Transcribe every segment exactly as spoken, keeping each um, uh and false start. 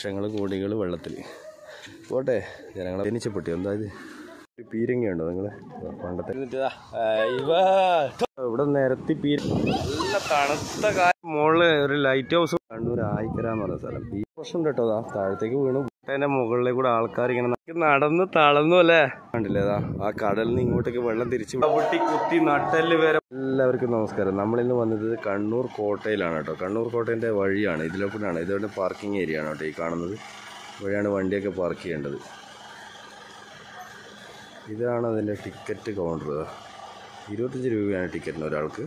ലക്ഷങ്ങൾ കോടികൾ വെള്ളത്തിൽ പോട്ടെ. ജനങ്ങളെ ജനിച്ചപ്പെട്ടി എന്താ ഇത് പീരങ്കിയുണ്ടോ നിങ്ങൾ പണ്ടത്തെ? ഇവിടെ നിരത്തി പീര നല്ല തണുത്ത കാലം. മുകളിൽ ഒരു ലൈറ്റ് ഹൗസ് കണ്ണൂർ ആയിക്കര എന്ന് പറഞ്ഞ സ്ഥലം. ഈ പ്രശ്നം കേട്ടോ, അതാ താഴത്തേക്ക് വീണു. അതിന്റെ മുകളിലേക്ക് കൂടെ ആൾക്കാർ ഇങ്ങനെ നടന്ന് തളർന്നു അല്ലേ, കണ്ടില്ലേ? അതാ ആ കടലിൽ നിന്ന് ഇങ്ങോട്ടേക്ക് വെള്ളം തിരിച്ചു പൊട്ടി കുത്തി നട്ടെല്ല് വരെ. എല്ലാവർക്കും നമസ്കാരം. നമ്മളിന്ന് വന്നത് കണ്ണൂർ കോട്ടയിലാണ് കേട്ടോ. കണ്ണൂർ കോട്ടേൻ്റെ വഴിയാണ്, ഇതിലൂടെയാണ്. ഇതോടെ പാർക്കിംഗ് ഏരിയ ആണ് കേട്ടോ ഈ കാണുന്നത്. വഴിയാണ് വണ്ടിയൊക്കെ പാർക്ക് ചെയ്യേണ്ടത്. ഇതാണ് അതിൻ്റെ ടിക്കറ്റ് കൗണ്ടർ. ഇരുപത്തഞ്ച് രൂപയാണ് ടിക്കറ്റിന് ഒരാൾക്ക്.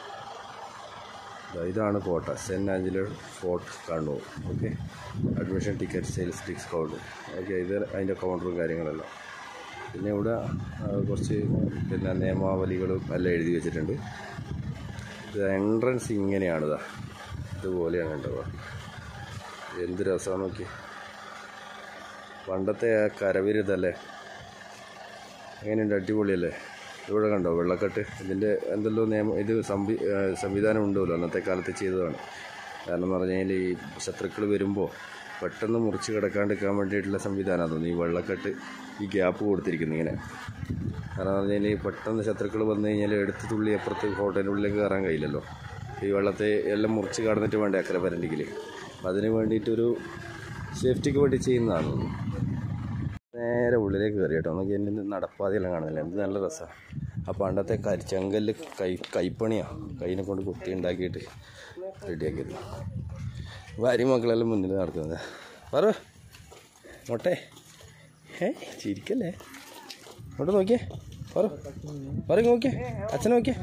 ഇതാണ് കോട്ട, saint Angelo fort Kannur. Okay, admission ticket sales discount. Okay, ഇത് അതിൻ്റെ കൗണ്ടറും കാര്യങ്ങളെല്ലാം. പിന്നെ ഇവിടെ കുറച്ച് പിന്നെ നിയമാവലികളും എല്ലാം എഴുതി വെച്ചിട്ടുണ്ട്. ഇത് എൻട്രൻസ് ഇങ്ങനെയാണിതാ, ഇതുപോലെയാണ് ഉണ്ടാവുക. എന്ത് രസമാണ് നോക്കി. പണ്ടത്തെ ആ കരവിരുതല്ലേ, എങ്ങനെയുണ്ട്? അടിപൊളിയല്ലേ? ഇവിടെ കണ്ടോ വെള്ളക്കെട്ട്. ഇതിൻ്റെ എന്തെല്ലോ നിയമം, ഇത് സംവി സംവിധാനം ഉണ്ടല്ലോ, അന്നത്തെ കാലത്ത് ചെയ്തതാണ്. കാരണം എന്ന് പറഞ്ഞു കഴിഞ്ഞാൽ ഈ ശത്രുക്കൾ വരുമ്പോൾ പെട്ടെന്ന് മുറിച്ച് കിടക്കാണ്ടിരിക്കാൻ വേണ്ടിയിട്ടുള്ള സംവിധാനം അതൊന്നും. ഈ വെള്ളക്കെട്ട് ഈ ഗ്യാപ്പ് കൊടുത്തിരിക്കുന്നു ഇങ്ങനെ. കാരണം എന്ന് പറഞ്ഞു കഴിഞ്ഞാൽ പെട്ടെന്ന് ശത്രുക്കൾ വന്നു കഴിഞ്ഞാൽ എടുത്ത് തുള്ളി അപ്പുറത്ത് ഹോട്ടലിൻ്റെ ഉള്ളിലേക്ക് കയറാൻ കഴിയില്ലല്ലോ. ഈ വെള്ളത്തെ എല്ലാം മുറിച്ച് കടന്നിട്ട് വേണ്ടേ അക്കരെ വരണ്ടെങ്കിൽ. അതിന് വേണ്ടിയിട്ടൊരു സേഫ്റ്റിക്ക് വേണ്ടി ചെയ്യുന്നതാണ്. നേരെ ഉള്ളിലേക്ക് കയറി കേട്ടോ. നമുക്ക് എൻ്റെ നടപ്പാതെയെല്ലാം കാണുന്നില്ല. എന്ത് നല്ല രസമാണ്. ആ പണ്ടത്തെ കരിച്ചങ്കല്ല് കൈ കൈപ്പണിയാണ്, കൈനെ കൊണ്ട് കുത്തി ഉണ്ടാക്കിയിട്ട് റെഡിയാക്കിയത്. ഭാര്യ മക്കളെല്ലാം മുന്നിൽ നടക്കുന്നത്. പറ മോട്ടെ, ഏ ചിരിക്കല്ലേ? ഇങ്ങോട്ട് നോക്കിയേ, പറ പറ നോക്കിയേ, അച്ഛനെ നോക്കിയേ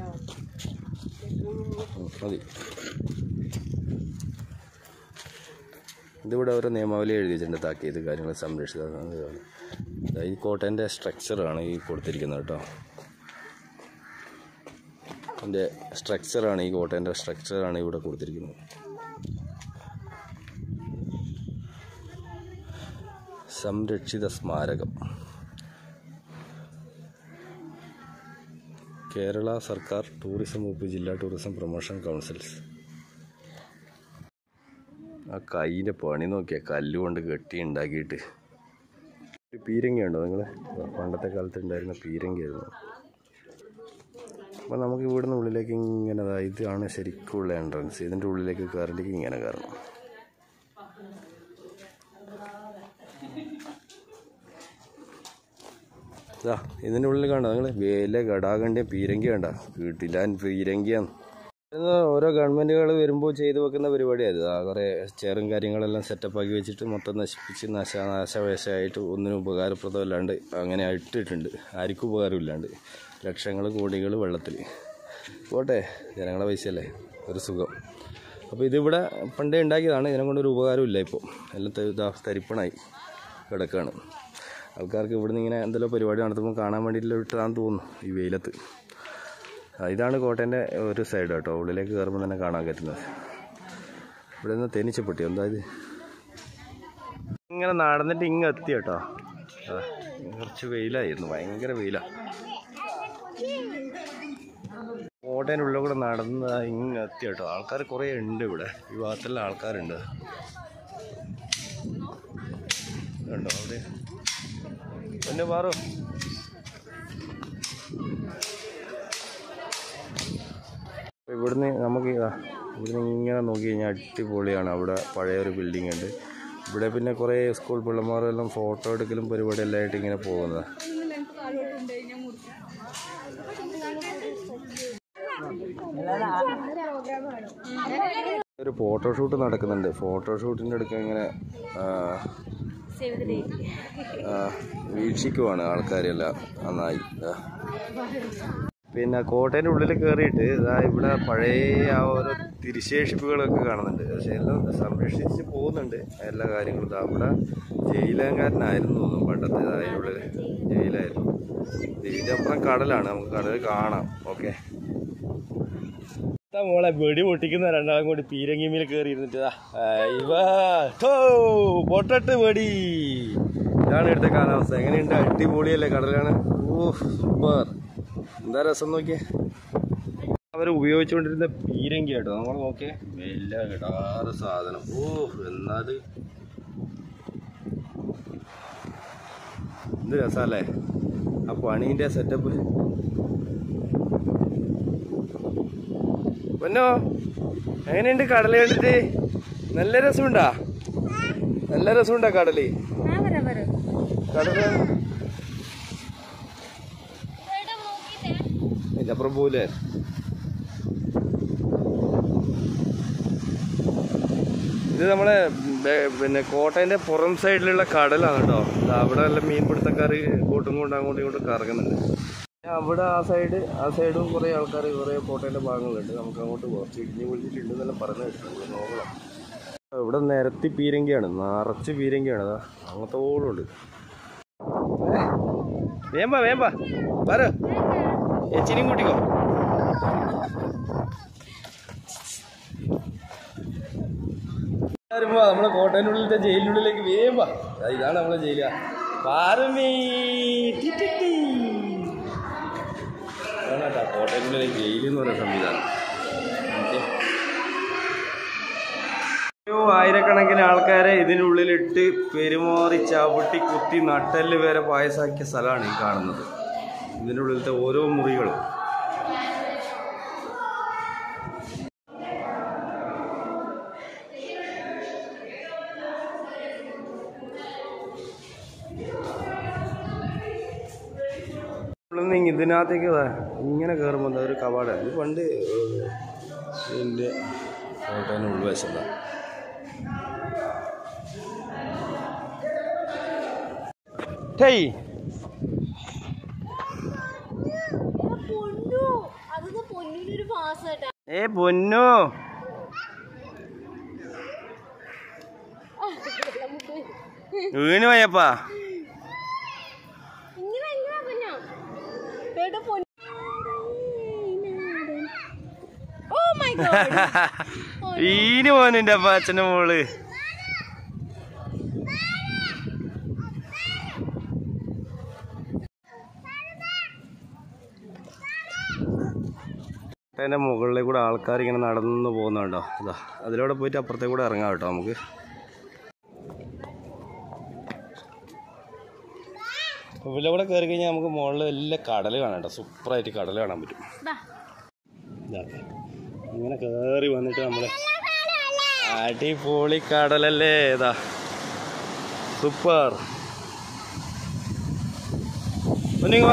മതി. ഇതിവിടെ ഓരോ നിയമാവലി എഴുതി വെച്ചിട്ടുണ്ട്, താക്കീത് കാര്യങ്ങൾ സംരക്ഷിത. ഈ കോട്ടേൻ്റെ സ്ട്രക്ചറാണ് ഈ കൊടുത്തിരിക്കുന്നത് കേട്ടോ. അതിൻ്റെ സ്ട്രക്ചറാണ് ഈ കോട്ടേൻ്റെ സ്ട്രക്ചറാണ് ഇവിടെ കൊടുത്തിരിക്കുന്നത്. സംരക്ഷിത സ്മാരകം, കേരള സർക്കാർ ടൂറിസം വകുപ്പ്, ജില്ലാ ടൂറിസം പ്രൊമോഷൻ കൗൺസിൽസ്. ആ കൈൻ്റെ പണി നോക്കിയാൽ കല്ലുകൊണ്ട് കെട്ടി ഉണ്ടാക്കിയിട്ട്. ഒരു പീരങ്കി ഉണ്ടോ നിങ്ങൾ? പണ്ടത്തെ കാലത്ത് ഉണ്ടായിരുന്ന പീരങ്കിയായിരുന്നു. അപ്പോൾ നമുക്ക് ഇവിടുന്ന് ഉള്ളിലേക്ക് ഇങ്ങനെ, ഇതാണ് ശരിക്കുള്ള എൻട്രൻസ്. ഇതിൻ്റെ ഉള്ളിലേക്ക് കയറേണ്ടെങ്കിൽ ഇങ്ങനെ കയറണം. ഇതാ ഇതിൻ്റെ ഉള്ളിൽ കണ്ടോ നിങ്ങൾ? വേല ഗടാകണ്ടിയ പീരങ്കി കണ്ട, വീട്ടിലാൻ പീരങ്കിയാണ്. ഓരോ ഗവൺമെൻറ്റുകൾ വരുമ്പോൾ ചെയ്തു വെക്കുന്ന പരിപാടിയായിരുന്നു. ആ കുറേ ചെയറും കാര്യങ്ങളെല്ലാം സെറ്റപ്പാക്കി വെച്ചിട്ട് മൊത്തം നശിപ്പിച്ച് നാശ നാശവേശമായിട്ട് ഒന്നിനും ഉപകാരപ്രദമല്ലാണ്ട് അങ്ങനെ ഇട്ടിട്ടുണ്ട്. ആർക്കും ഉപകാരമില്ലാണ്ട്. ലക്ഷങ്ങൾ കോടികൾ വെള്ളത്തിൽ പോട്ടെ. ജനങ്ങളെ പൈസയല്ലേ, ഒരു സുഖം. അപ്പോൾ ഇതിവിടെ പണ്ടേ ഉണ്ടാക്കിയതാണ്. ഇതിനെ കൊണ്ടൊരു ഉപകാരമില്ല. ഇപ്പോൾ എല്ലാം ഇതാ തരിപ്പണായി കിടക്കുകയാണ്. ആൾക്കാർക്ക് ഇവിടുന്ന് ഇങ്ങനെ എന്തെല്ലോ പരിപാടി നടത്തുമ്പോൾ കാണാൻ വേണ്ടിയിട്ട് ഇട്ടതാന്ന് തോന്നുന്നു ഈ വെയിലത്ത്. ഇതാണ് കോട്ടേൻ്റെ ഒരു സൈഡ് കേട്ടോ. ഉള്ളിലേക്ക് കയറുമ്പോൾ തന്നെ കാണാൻ പറ്റുന്നത്. ഇവിടെ നിന്ന് തേനീച്ചപ്പെട്ടി എന്താ ഇത്? ഇങ്ങനെ നടന്നിട്ട് ഇങ്ങ് എത്തി കേട്ടോ. കുറച്ച് വെയിലായിരുന്നു, ഭയങ്കര വെയിലാണ്. കോട്ടേൻ്റെ ഉള്ളിൽ കൂടെ നടന്ന് ഇങ്ങ് എത്തി കേട്ടോ. ആൾക്കാർ കുറേ ഉണ്ട് ഇവിടെ, ഈ ഭാഗത്തെല്ലാം ആൾക്കാരുണ്ട്. കണ്ടോ അവിടെ പിന്നെ മാറോ. ഇവിടുന്ന് നമുക്ക് ഇവിടുന്ന് ഇങ്ങനെ നോക്കി കഴിഞ്ഞാൽ അടിപൊളിയാണ്. അവിടെ പഴയൊരു ബിൽഡിംഗ് ഉണ്ട്. ഇവിടെ പിന്നെ കുറേ സ്കൂൾ പിള്ളമാരെല്ലാം ഫോട്ടോ എടുക്കലും പരിപാടിയെല്ലാം ആയിട്ട് ഇങ്ങനെ പോകുന്നത്. ഒരു ഫോട്ടോഷൂട്ട് നടക്കുന്നുണ്ട്. ഫോട്ടോഷൂട്ടിൻ്റെ അടുക്ക ഇങ്ങനെ വീക്ഷിക്കുവാണ് ആൾക്കാരെല്ലാം നന്നായി. പിന്നെ കോട്ടേൻ്റെ ഉള്ളിൽ കയറിയിട്ട് ഇതാ ഇവിടെ പഴയ ആ ഓരോ തിരിശേഷിപ്പുകളൊക്കെ കാണുന്നുണ്ട്. പക്ഷെ എല്ലാം സംരക്ഷിച്ച് പോകുന്നുണ്ട് എല്ലാ കാര്യങ്ങളും. ഇതാ ഇവിടെ ജയിലങ്കാരനായിരുന്നു തോന്നും പണ്ടത്തെ. അതിനുള്ളിൽ ജയിലായിരുന്നു. ഇതിൻ്റെ അപ്പുറം കടലാണ്, നമുക്ക് കടൽ കാണാം. ഓക്കെ, മോളെ വെടി പൊട്ടിക്കുന്ന രണ്ടാളും കൂടി പീരങ്കിമേൽ കയറി ഇരുന്നിട്ട് ഇവ പൊട്ടട്ട് വെടി. ഇതാണ് ഇവിടുത്തെ കാലാവസ്ഥ. എങ്ങനെയുണ്ട്? അടിപൊളിയല്ലേ? കടലാണ്. ഓ സൂപ്പർ, എന്താ രസം നോക്കിയേ. അവർ ഉപയോഗിച്ചുകൊണ്ടിരുന്ന പീരങ്കി കേട്ടോ. നമ്മൾ നോക്കിയേ, വലിയ കിടാറ് സാധനം. ഓ എന്നാൽ ഇത് രസമല്ലേ ആ പണീൻ്റെ സെറ്റപ്പ്. പൊന്നോ എങ്ങനെയുണ്ട് കടൽ കണ്ടിട്ട്? നല്ല രസമുണ്ടാ? നല്ല രസമുണ്ടാ കടല്? കടല് അപ്പുറം പോവില്ലേ? ഇത് നമ്മളെ പിന്നെ കോട്ടയൻ്റെ പുറം സൈഡിലുള്ള കടലാണ് കേട്ടോ. അവിടെ നല്ല മീൻപിടുത്തക്കാർ ബോട്ടും കൊണ്ട് അങ്ങോട്ടും ഇങ്ങോട്ടും കറങ്ങുന്നുണ്ട്. അവിടെ ആ സൈഡ് ആ സൈഡും കുറേ ആൾക്കാർ കുറേ കോട്ടയൻ്റെ ഭാഗങ്ങളുണ്ട്. നമുക്ക് അങ്ങോട്ട് കുറച്ച് ഇടിഞ്ഞ് വിളിച്ചിട്ടുണ്ട് എന്നെല്ലാം പറഞ്ഞു കേട്ടിട്ടുണ്ട്. നോക്കണം. ഇവിടെ നിരത്തി പീരങ്കിയാണ്, നിറച്ച് പീരങ്കിയാണ്. അതാ അങ്ങനത്തോടുണ്ട്. വേമ്പാ വേമ്പാ പറ എച്ചിനും കൂട്ടിക്കോ. വരുമ്പോ നമ്മളെ കോട്ടയൻ്റെ ഉള്ളിലത്തെ ജയിലിനുള്ളിലേക്ക് വേമ്പാ. ഇതാണ് നമ്മളെ ജയിലാ പാറമേ. കേട്ടോ കോട്ടയത്തിനുള്ളിലേക്ക് ജയിൽ എന്ന് പറയുന്ന സംവിധാനം. ആയിരക്കണക്കിന് ആൾക്കാരെ ഇതിനുള്ളിലിട്ട് പെരുമാറി ചവിട്ടി കുത്തി നട്ടല് വരെ പായസാക്കിയ സ്ഥലമാണ് ഈ കാണുന്നത്. ഇതിൻ്റെ ഉള്ളിലത്തെ ഓരോ മുറികളും. ഇതിനകത്തേക്ക് ഇങ്ങനെ കയറുമ്പോൾ എന്താ ഒരു കവാടമാണ്. ഇത് പണ്ട് ഇതിൻ്റെ കോട്ടയം ഉൾവശത്താണ്. ടേയ് ഏ പൊന്നു വീണ് പോയപ്പാ. വീണ് പോനുണ്ട് അപ്പ അച്ഛൻ്റെ മോള്. അതിൻ്റെ മുകളിലേക്ക് കൂടെ ആൾക്കാർ ഇങ്ങനെ നടന്നു പോകുന്നുണ്ടോ? അതാ അതിലൂടെ പോയിട്ട് അപ്പുറത്തേക്ക് കൂടെ ഇറങ്ങാം കേട്ടോ നമുക്ക്. ഇവിടെ കൂടെ കയറി കഴിഞ്ഞാൽ നമുക്ക് മുകളിൽ എല്ലാ കടൽ കാണാം കേട്ടോ. സൂപ്പറായിട്ട് കടൽ കാണാൻ പറ്റും. ഇങ്ങനെ കയറി വന്നിട്ട് നമ്മള് അടിപൊളി കടലല്ലേ. ഇതാ സൂപ്പർ. വാ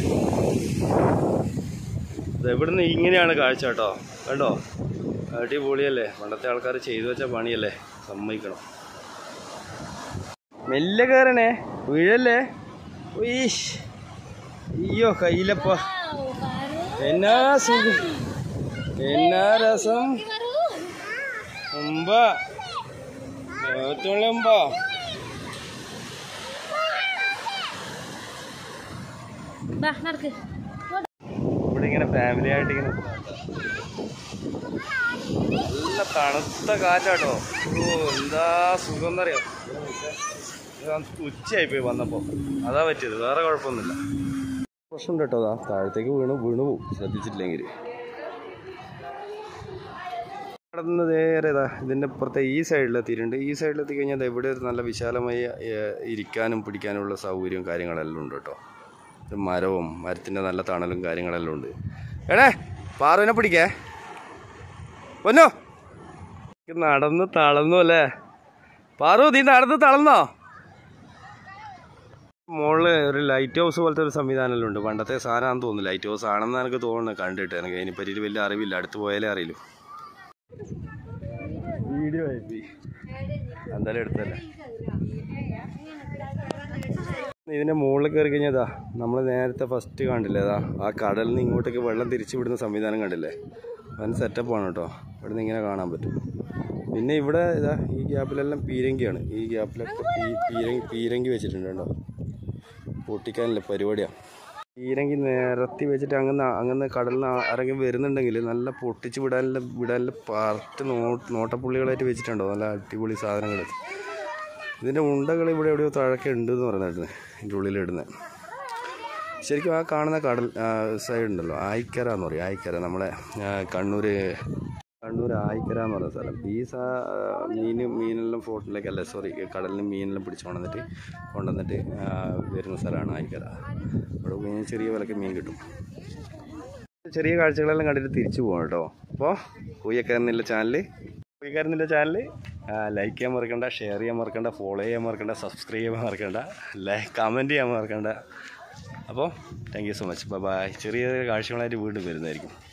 ഇവിടുന്ന് ഇങ്ങനെയാണ് കാഴ്ച കേട്ടോ. കണ്ടോ അടിപൊളിയല്ലേ. പണ്ടത്തെ ആൾക്കാർ ചെയ്തു വെച്ച പണിയല്ലേ, സമ്മതിക്കണം. മെല്ലെ കയറണേ, വീഴല്ലേ. അയ്യോ കയ്യിലപ്പ. എന്നാ സുഖം, എന്നാ രസം. ഉമ്പാ ഉമ്പാ ഇവിടെ ഇങ്ങനെ ഫാമിലി ആയിട്ട് ഇങ്ങനെ നല്ല തണുത്ത കാറ്റാട്ടോ. ഓ എന്താ സുഖം എന്നറിയാം. ഉച്ചയായിപ്പോയി വന്നപ്പോൾ, അതാ പറ്റിയത്, വേറെ കുഴപ്പമൊന്നുമില്ല. പ്രശ്നം കേട്ടോ. അതാ താഴത്തേക്ക് വീണു വീണു പോവും ശ്രദ്ധിച്ചിട്ടില്ലെങ്കിൽ. നടന്ന് നേരെ ഇതാ ഇതിൻ്റെ അപ്പുറത്തെ ഈ സൈഡിലെത്തിയിട്ടുണ്ട്. ഈ സൈഡിലെത്തി കഴിഞ്ഞാൽ ഇവിടെ ഒരു നല്ല വിശാലമായി ഇരിക്കാനും പിടിക്കാനുള്ള സൗകര്യവും കാര്യങ്ങളെല്ലാം ഉണ്ട് കേട്ടോ. മരവും മരത്തിൻ്റെ നല്ല തണലും കാര്യങ്ങളെല്ലാം ഉണ്ട്. എടേ പാറുവിനെ പിടിക്കേ പൊന്നോ. നടന്ന് തളർന്നു അല്ലേ പാറു? നീ നടന്ന് തളർന്നോ? മുകളിൽ ഒരു ലൈറ്റ് ഹൗസ് പോലത്തെ ഒരു സംവിധാനമെല്ലാം ഉണ്ട്. പണ്ടത്തെ സാധനമാണെന്ന് തോന്നുന്നു. ലൈറ്റ് ഹൗസ് ആണെന്ന് എനിക്ക് തോന്നുന്നു കണ്ടിട്ട്. എനിക്ക് അതിനെപ്പറ്റിയിട്ട് വലിയ അറിവില്ല, അടുത്ത് പോയാലേ അറിയില്ലൂ. വീഡിയോ ആയി എന്തായാലും എടുത്തല്ലേ. ഇതിൻ്റെ മുകളിൽ കയറി കഴിഞ്ഞതാ നമ്മൾ നേരത്തെ ഫസ്റ്റ് കണ്ടില്ലേ, അതാ ആ കടലിൽ നിന്ന് ഇങ്ങോട്ടേക്ക് വെള്ളം തിരിച്ചു വിടുന്ന സംവിധാനം കണ്ടില്ലേ. വൻ സെറ്റപ്പാണ് കേട്ടോ. ഇവിടെ നിന്ന് ഇങ്ങനെ കാണാൻ പറ്റും. പിന്നെ ഇവിടെ ഇതാ ഈ ഗ്യാപ്പിലെല്ലാം പീരങ്കിയാണ്. ഈ ഗ്യാപ്പിലൊക്കെ പീ പീരങ്കി പീരങ്കി വെച്ചിട്ടുണ്ട് കേട്ടോ. പൊട്ടിക്കാനില്ല പരിപാടിയാണ്. പീരങ്കി നിരത്തി വെച്ചിട്ട് അങ്ങനെ അങ്ങനെ കടലിൽ നിന്ന് ആരെങ്കിലും വരുന്നുണ്ടെങ്കിൽ നല്ല പൊട്ടിച്ച് വിടാനുള്ള വിടാനുള്ള പാർട്ട് നോ നോട്ടപ്പുള്ളികളായിട്ട് വെച്ചിട്ടുണ്ടോ. നല്ല അടിപൊളി സാധനങ്ങൾ. ഇതിൻ്റെ ഉണ്ടകൾ ഇവിടെ എവിടെയോ താഴൊക്കെ ഉണ്ട് എന്ന് പറഞ്ഞിട്ടുണ്ട് ഇതിൻ്റെ ഉള്ളിലിടുന്നത്. ശരിക്കും ആ കാണുന്ന കടൽ സൈഡ് ഉണ്ടല്ലോ, ആയിക്കര എന്ന് പറയും. ആയിക്കര നമ്മളെ കണ്ണൂർ കണ്ണൂർ ആയിക്കര എന്ന് പറയുന്ന സ്ഥലം. ഈ സാ മീൻ മീനെല്ലാം ഫ്ലോട്ടിലേക്ക് അല്ല സോറി കടലിൽ മീനെല്ലാം പിടിച്ചു കൊണ്ടുവന്നിട്ട് കൊണ്ടുവന്നിട്ട് വരുന്ന സ്ഥലമാണ് ആയിക്കര. അവിടെ മീൻ ചെറിയ വിലക്ക് മീൻ കിട്ടും. ചെറിയ കാഴ്ചകളെല്ലാം കണ്ടിട്ട് തിരിച്ചു പോകാം കേട്ടോ. അപ്പോൾ കൂയ്യക്കാരനില്ല ചാനൽ കൂയ്യക്കാരനില്ല ചാനൽ ലൈക്ക് ചെയ്യാൻ മറക്കണ്ട, ഷെയർ ചെയ്യാൻ മറക്കണ്ട, ഫോളോ ചെയ്യാൻ മറക്കണ്ട, സബ്സ്ക്രൈബ് ചെയ്യാൻ മറക്കണ്ട, ലൈക്ക് കമൻറ്റ് ചെയ്യാൻ മറക്കണ്ട. അപ്പോൾ thank you so much. Bye bye. ചെറിയ ചെറിയ കാഴ്ചകളായിട്ട് വീണ്ടും വരുന്നതായിരിക്കും.